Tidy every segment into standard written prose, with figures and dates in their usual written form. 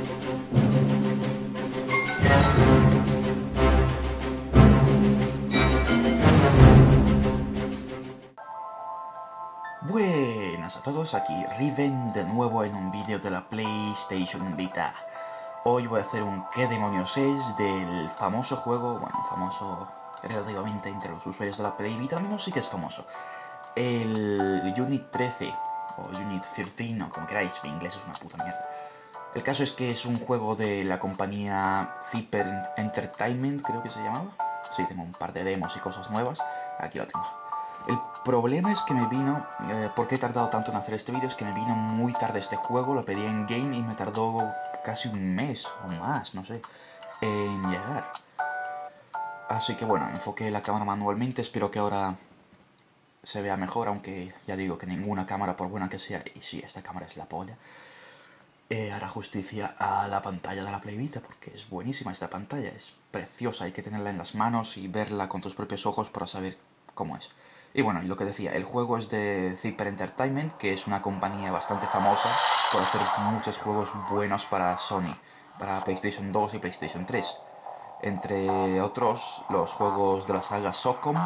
Buenas a todos, aquí Riven de nuevo en un vídeo de la PlayStation Vita. Hoy voy a hacer un ¿qué demonios es? Del famoso juego, bueno, famoso relativamente entre los usuarios de la Play Vita, al menos sí que es famoso. El Unit 13, o Unit 13, o como queráis, mi inglés es una puta mierda. El caso es que es un juego de la compañía Zipper Entertainment, creo que se llamaba. Sí, tengo un par de demos y cosas nuevas, aquí lo tengo. El problema es que me vino, ¿por qué he tardado tanto en hacer este vídeo? Es que me vino muy tarde este juego, lo pedí en Game y me tardó casi un mes o más, no sé, en llegar. Así que bueno, enfoqué la cámara manualmente, espero que ahora se vea mejor, aunque ya digo que ninguna cámara, por buena que sea, y sí, esta cámara es la polla, hará justicia a la pantalla de la Play Vita, porque es buenísima esta pantalla, es preciosa, hay que tenerla en las manos y verla con tus propios ojos para saber cómo es. Y bueno, y lo que decía, el juego es de Zipper Entertainment, que es una compañía bastante famosa por hacer muchos juegos buenos para Sony, para PlayStation 2 y PlayStation 3. Entre otros, los juegos de la saga SOCOM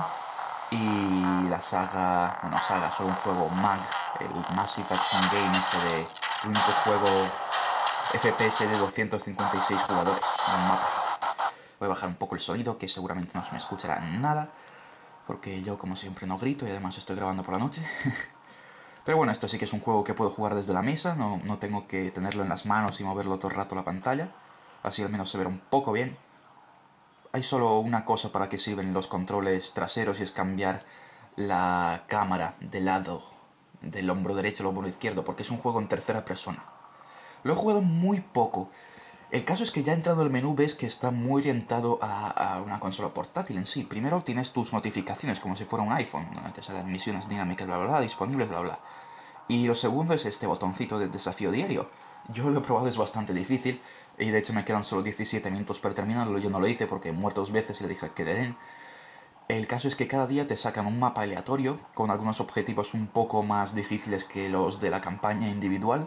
y la saga, bueno, saga, solo un juego MAG, el Massive Action Game ese de el único juego FPS de 256 jugadores en un mapa. Voy a bajar un poco el sonido, que seguramente no se me escuchará nada, porque yo como siempre no grito y además estoy grabando por la noche. Pero bueno, esto sí que es un juego que puedo jugar desde la mesa, no tengo que tenerlo en las manos y moverlo todo el rato la pantalla, así al menos se verá un poco bien. Hay solo una cosa para que sirven los controles traseros y es cambiar la cámara de lado del hombro derecho al hombro izquierdo, porque es un juego en tercera persona. Lo he jugado muy poco. El caso es que ya entrando al menú ves que está muy orientado a una consola portátil en sí. Primero tienes tus notificaciones como si fuera un iPhone, donde te salen misiones dinámicas, bla, bla, bla, disponibles, bla, bla. Y lo segundo es este botoncito de desafío diario. Yo lo he probado, es bastante difícil, y de hecho me quedan solo 17 minutos para terminarlo. Yo no lo hice porque he muerto 2 veces y le dije que le den. El caso es que cada día te sacan un mapa aleatorio, con algunos objetivos un poco más difíciles que los de la campaña individual,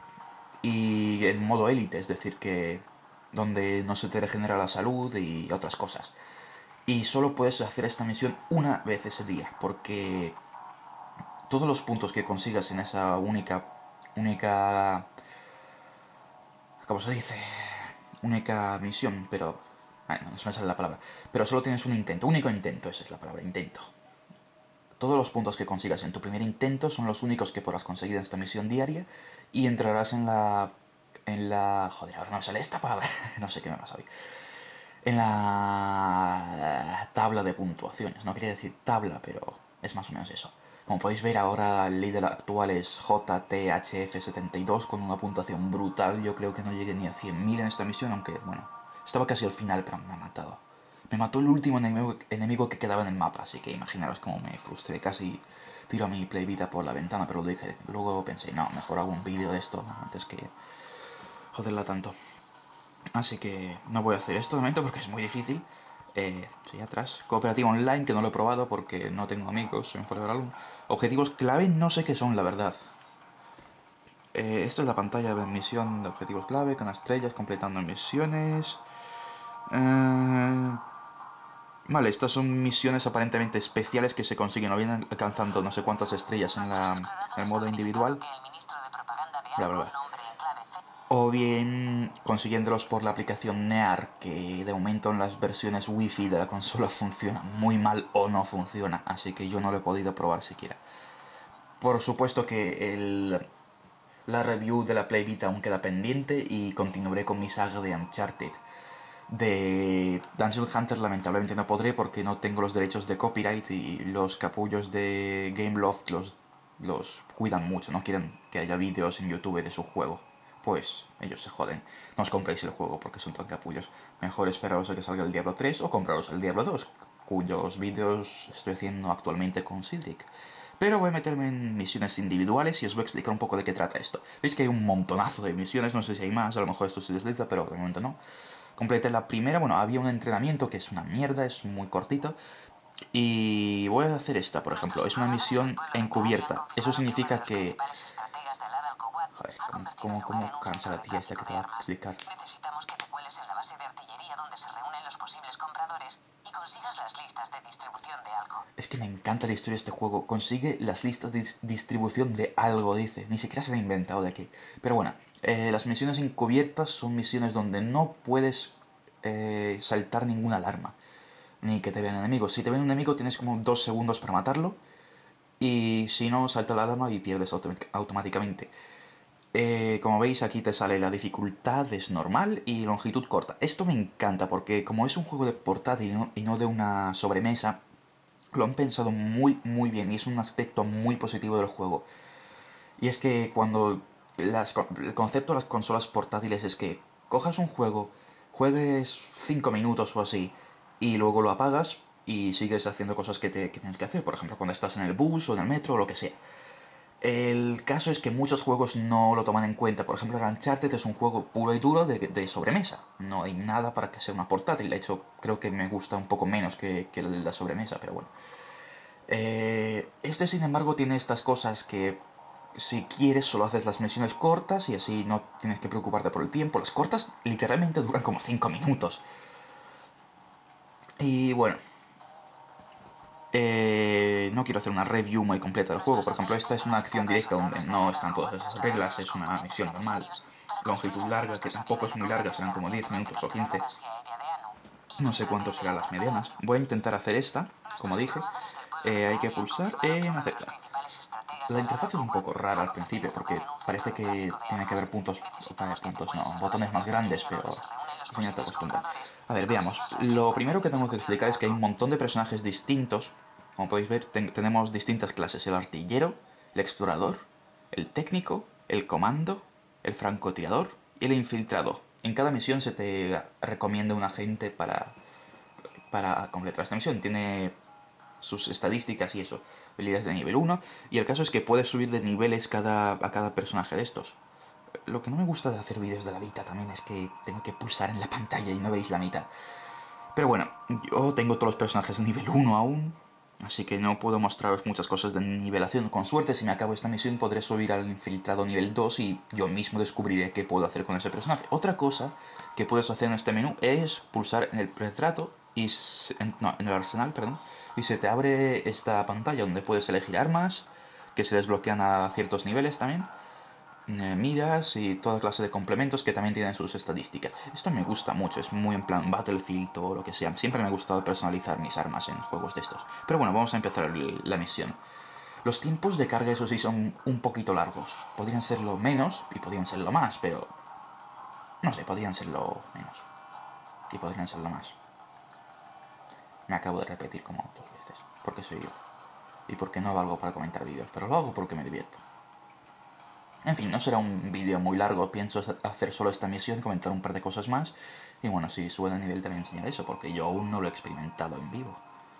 y en modo élite, es decir, que donde no se te regenera la salud y otras cosas. Y solo puedes hacer esta misión una vez ese día, porque todos los puntos que consigas en esa única, ¿cómo se dice? Única misión, pero no se me sale la palabra. Pero solo tienes un intento, único intento, esa es la palabra, intento. Todos los puntos que consigas en tu primer intento son los únicos que podrás conseguir en esta misión diaria y entrarás en la... Joder, ahora no me sale esta palabra. No sé qué me pasa hoy. En la tabla de puntuaciones. No quería decir tabla, pero es más o menos eso. Como podéis ver, ahora el líder actual es JTHF72 con una puntuación brutal. Yo creo que no llegué ni a 100.000 en esta misión, aunque, bueno, estaba casi al final, pero me ha matado. Me mató el último enemigo que quedaba en el mapa, así que imaginaros cómo me frustré. Casi tiro a mi Play Vita por la ventana, pero lo dije. Luego pensé, no, mejor hago un vídeo de esto antes que joderla tanto. Así que no voy a hacer esto de momento porque es muy difícil. Sí, atrás. Cooperativa online, que no lo he probado porque no tengo amigos, soy un forever alone. Objetivos clave, no sé qué son, la verdad. Esta es la pantalla de misión de objetivos clave, con estrellas, completando misiones. Vale, estas son misiones aparentemente especiales que se consiguen o bien alcanzando no sé cuántas estrellas en el modo individual. Bla, bla, bla. O bien consiguiéndolos por la aplicación NEAR, que de momento en las versiones Wi-Fi de la consola funciona muy mal o no funciona, así que yo no lo he podido probar siquiera. Por supuesto que la review de la Play Vita aún queda pendiente y continuaré con mi saga de Uncharted. De Dungeon Hunter lamentablemente no podré porque no tengo los derechos de copyright y los capullos de Gameloft los cuidan mucho, no quieren que haya vídeos en YouTube de su juego. Pues ellos se joden. No os compréis el juego porque son tan capullos. Mejor esperaros a que salga el Diablo 3 o compraros el Diablo 2, cuyos vídeos estoy haciendo actualmente con Cedric. Pero voy a meterme en misiones individuales y os voy a explicar un poco de qué trata esto. Veis que hay un montonazo de misiones, no sé si hay más, a lo mejor esto se desliza, pero de momento no. Completé la primera, bueno, había un entrenamiento que es una mierda, es muy cortito. Y voy a hacer esta, por ejemplo, es una misión encubierta. Eso significa que... Joder, ¿Cómo cansa la tía esta que te va a explicar? Necesitamos que te cueles en la base de artillería donde se reúnen los posibles compradores y consigas las listas de distribución de algo. Es que me encanta la historia de este juego. Consigue las listas de distribución de algo, dice. Ni siquiera se lo ha inventado de aquí. Pero bueno, las misiones encubiertas son misiones donde no puedes saltar ninguna alarma. Ni que te vean enemigos. Si te ven un enemigo tienes como 2 segundos para matarlo. Y si no, salta la alarma y pierdes automáticamente. Como veis aquí te sale la dificultad es normal y longitud corta. Esto me encanta porque como es un juego de portátil y no de una sobremesa, lo han pensado muy bien y es un aspecto muy positivo del juego. Y es que cuando el concepto de las consolas portátiles es que cojas un juego, juegues 5 minutos o así y luego lo apagas y sigues haciendo cosas que tienes que hacer. Por ejemplo, cuando estás en el bus o en el metro o lo que sea. El caso es que muchos juegos no lo toman en cuenta. Por ejemplo, el Uncharted es un juego puro y duro de sobremesa. No hay nada para que sea una portátil. De hecho, creo que me gusta un poco menos que la sobremesa, pero bueno. Este, sin embargo, tiene estas cosas que si quieres solo haces las misiones cortas y así no tienes que preocuparte por el tiempo. Las cortas literalmente duran como 5 minutos. Y bueno, no quiero hacer una review muy completa del juego. Por ejemplo, esta es una acción directa donde no están todas esas reglas, es una misión normal. Longitud larga, que tampoco es muy larga, serán como 10 minutos o 15. No sé cuánto serán las medianas. Voy a intentar hacer esta, como dije. Hay que pulsar en aceptar. La interfaz es un poco rara al principio porque parece que tiene que haber botones más grandes, pero al final te acostumbras. A ver, veamos. Lo primero que tengo que explicar es que hay un montón de personajes distintos. Como podéis ver, tenemos distintas clases. El artillero, el explorador, el técnico, el comando, el francotirador y el infiltrado. En cada misión se te recomienda un agente para completar esta misión. Tiene sus estadísticas y eso, habilidades de nivel 1, y el caso es que puedes subir de niveles a cada personaje de estos. Lo que no me gusta de hacer vídeos de la Vita también es que tengo que pulsar en la pantalla y no veis la mitad. Pero bueno, yo tengo todos los personajes de nivel 1 aún, así que no puedo mostraros muchas cosas de nivelación. Con suerte, si me acabo esta misión, podré subir al infiltrado nivel 2 y yo mismo descubriré qué puedo hacer con ese personaje. Otra cosa que puedes hacer en este menú es pulsar en el retrato en el arsenal, perdón, y se te abre esta pantalla donde puedes elegir armas que se desbloquean a ciertos niveles también, miras y toda clase de complementos que también tienen sus estadísticas. Esto me gusta mucho, es muy en plan Battlefield o lo que sea. Siempre me ha gustado personalizar mis armas en juegos de estos. Pero bueno, vamos a empezar la misión. Los tiempos de carga, eso sí, son un poquito largos. Podrían serlo menos y podrían serlo más, pero... no sé, podrían serlo menos. Y podrían serlo más. Me acabo de repetir como 2 veces. Porque soy yo. Y porque no valgo para comentar vídeos, pero lo hago porque me divierto. En fin, no será un vídeo muy largo, pienso hacer solo esta misión, comentar un par de cosas más. Y bueno, si sube de nivel también enseñar eso, porque yo aún no lo he experimentado en vivo.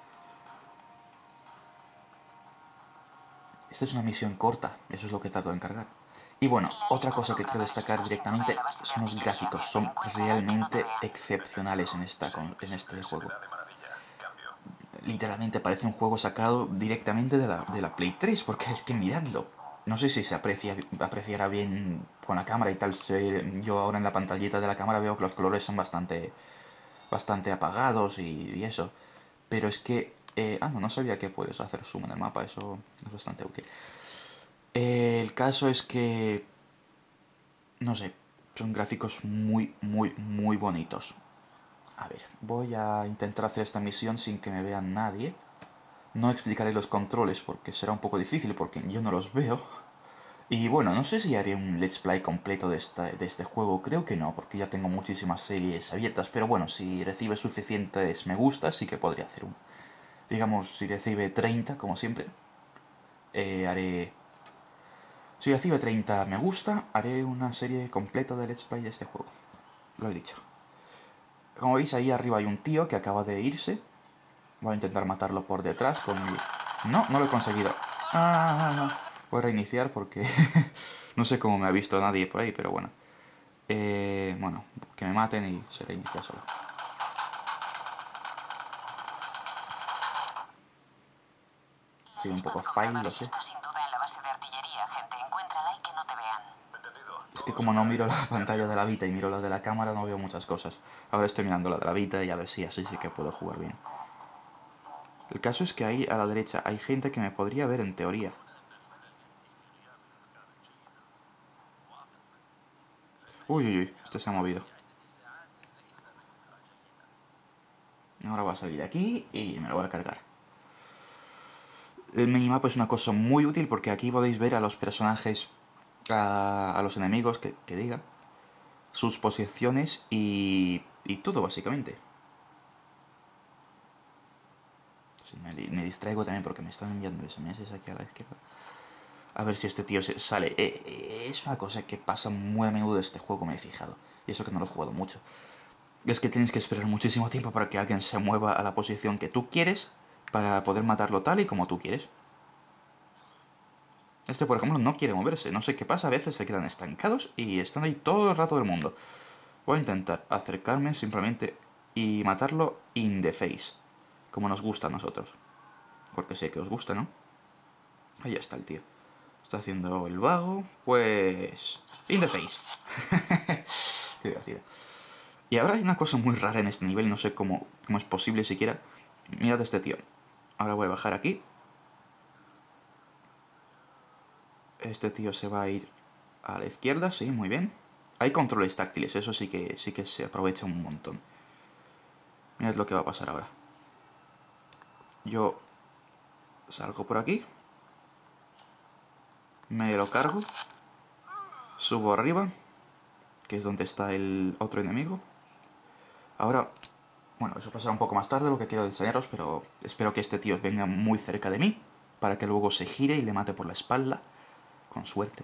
Esta es una misión corta, eso es lo que trato de encargar. Y bueno, otra cosa que quiero destacar directamente son los gráficos, son realmente excepcionales en este juego. Literalmente parece un juego sacado directamente de la Play 3, porque es que miradlo. No sé si se apreciará bien con la cámara y tal. Yo ahora en la pantallita de la cámara veo que los colores son bastante apagados y eso. Pero es que... no sabía que puedes hacer zoom en el mapa, eso es bastante útil. El caso es que... no sé, son gráficos muy bonitos. A ver, voy a intentar hacer esta misión sin que me vea nadie. No explicaré los controles porque será un poco difícil porque yo no los veo. Y bueno, no sé si haré un let's play completo de este juego. Creo que no, porque ya tengo muchísimas series abiertas. Pero bueno, si recibe suficientes me gustas, sí que podría hacer uno. Digamos, si recibe 30, como siempre, haré... Si recibe 30 me gusta, haré una serie completa de let's play de este juego. Lo he dicho. Como veis, ahí arriba hay un tío que acaba de irse. Voy a intentar matarlo por detrás con mi... No lo he conseguido. Voy a reiniciar porque no sé cómo me ha visto nadie por ahí, pero bueno. Bueno, que me maten y se reinicia solo. Sí, un poco fail, lo sé. Es que como no miro la pantalla de la Vita y miro la de la cámara, no veo muchas cosas. Ahora estoy mirando la de la Vita y a ver si así sí que puedo jugar bien. El caso es que ahí a la derecha hay gente que me podría ver en teoría. Uy, uy, uy, este se ha movido. Ahora voy a salir de aquí y me lo voy a cargar. El minimapa es una cosa muy útil porque aquí podéis ver a los personajes, a los enemigos, que diga, sus posiciones y todo básicamente. Sí, me distraigo también porque me están enviando SMS aquí a la izquierda. A ver si este tío sale. Es una cosa que pasa muy a menudo de este juego, me he fijado. Y eso que no lo he jugado mucho. Es que tienes que esperar muchísimo tiempo para que alguien se mueva a la posición que tú quieres para poder matarlo tal y como tú quieres. Este, por ejemplo, no quiere moverse. No sé qué pasa. A veces se quedan estancados y están ahí todo el rato del mundo. Voy a intentar acercarme simplemente y matarlo in the face. Como nos gusta a nosotros. Porque sé que os gusta, ¿no? Ahí está el tío. Está haciendo el vago. Pues... in the face. Qué divertido. Y ahora hay una cosa muy rara en este nivel. No sé cómo es posible siquiera. Mirad a este tío. Ahora voy a bajar aquí. Este tío se va a ir a la izquierda, sí, muy bien. Hay controles táctiles, eso sí que se aprovecha un montón. Mirad lo que va a pasar ahora. Yo salgo por aquí. Me lo cargo. Subo arriba, que es donde está el otro enemigo. Ahora, bueno, eso pasará un poco más tarde lo que quiero enseñaros, pero espero que este tío venga muy cerca de mí, para que luego se gire y le mate por la espalda. Con suerte.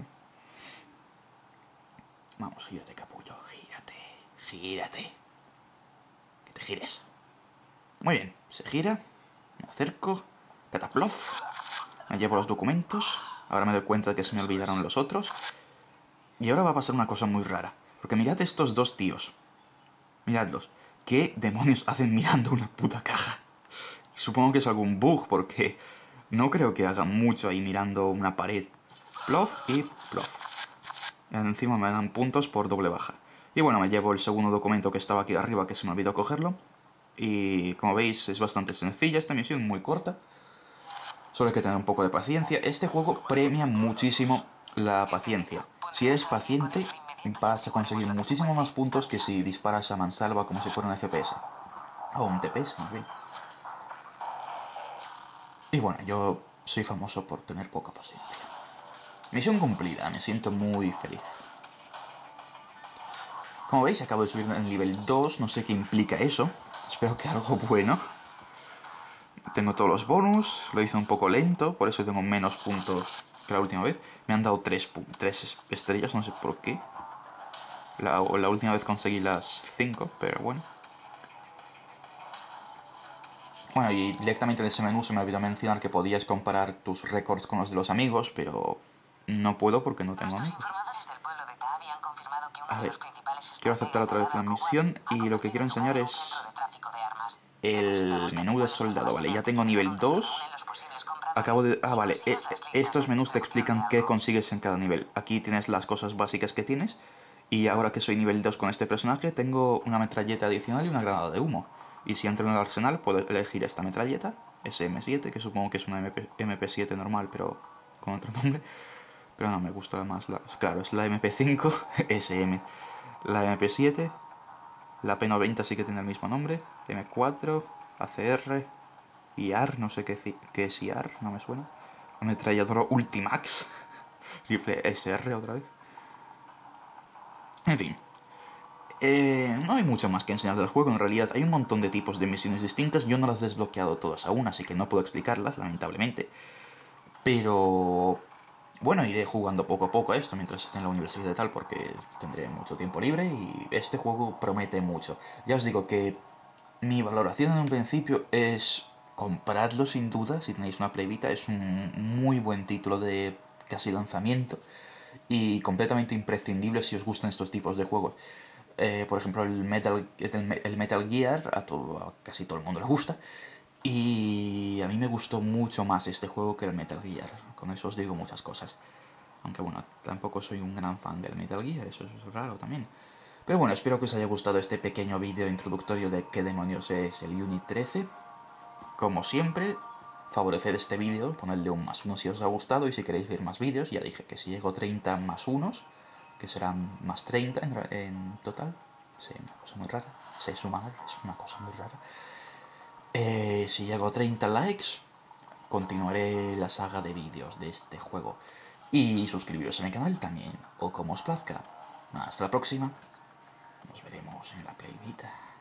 Vamos, gírate, capullo. Gírate. Gírate. Que te gires. Muy bien. Se gira. Me acerco. Cataplof. Me llevo los documentos. Ahora me doy cuenta de que se me olvidaron los otros. Y ahora va a pasar una cosa muy rara. Porque mirad estos dos tíos. Miradlos. ¿Qué demonios hacen mirando una puta caja? Supongo que es algún bug porque no creo que hagan mucho ahí mirando una pared. Plof y plof. Y encima me dan puntos por doble baja. Y bueno, me llevo el segundo documento que estaba aquí arriba, que se me olvidó cogerlo. Y como veis es bastante sencilla esta misión, muy corta. Solo hay que tener un poco de paciencia. Este juego premia muchísimo la paciencia. Si eres paciente vas a conseguir muchísimo más puntos que si disparas a mansalva como si fuera un FPS. O un TPS, más bien. Y bueno, yo soy famoso por tener poca paciencia. Misión cumplida, me siento muy feliz. Como veis, acabo de subir en nivel 2, no sé qué implica eso. Espero que algo bueno. Tengo todos los bonus, lo hice un poco lento, por eso tengo menos puntos que la última vez. Me han dado 3 estrellas, no sé por qué. La última vez conseguí las 5, pero bueno. Bueno, y directamente en ese menú se me olvidó mencionar que podías comparar tus récords con los de los amigos, pero no puedo porque no tengo amigos. A ver, quiero aceptar otra vez la misión y lo que quiero enseñar es el menú de soldado, vale, ya tengo nivel 2. Acabo de... Ah, vale, estos menús te explican qué consigues en cada nivel. Aquí tienes las cosas básicas que tienes. Y ahora que soy nivel 2 con este personaje, tengo una metralleta adicional y una granada de humo. Y si entro en el arsenal, puedo elegir esta metralleta, SM7, que supongo que es una MP7 normal, pero con otro nombre. Pero no, me gusta más la... Claro, es la MP5 SM. La MP7, la P90 sí que tiene el mismo nombre, M4, ACR, IAR, no sé qué es IAR, no me suena. Ametralladora Ultimax, rifle SR otra vez. En fin, no hay mucho más que enseñar del juego, en realidad hay un montón de tipos de misiones distintas, yo no las he desbloqueado todas aún, así que no puedo explicarlas, lamentablemente. Pero bueno, iré jugando poco a poco a esto mientras esté en la universidad y tal, porque tendré mucho tiempo libre y este juego promete mucho. Ya os digo que mi valoración en un principio es compradlo sin duda, si tenéis una Play Vita, es un muy buen título de casi lanzamiento y completamente imprescindible si os gustan estos tipos de juegos. Por ejemplo, el Metal Gear a casi todo el mundo le gusta. Y a mí me gustó mucho más este juego que el Metal Gear. Con eso os digo muchas cosas. Aunque bueno, tampoco soy un gran fan del Metal Gear, eso es raro también. Pero bueno, espero que os haya gustado este pequeño vídeo introductorio de qué demonios es el Unit 13. Como siempre, favoreced este vídeo, ponedle un +1 si os ha gustado y si queréis ver más vídeos. Ya dije que si llego 30 +1, que serán más 30 en total. Sí, una cosa muy rara. Sé sumar, es una cosa muy rara. Si llego 30 likes, continuaré la saga de vídeos de este juego. Y suscribiros a mi canal también, o como os plazca. Hasta la próxima. Nos veremos en la Play Vita.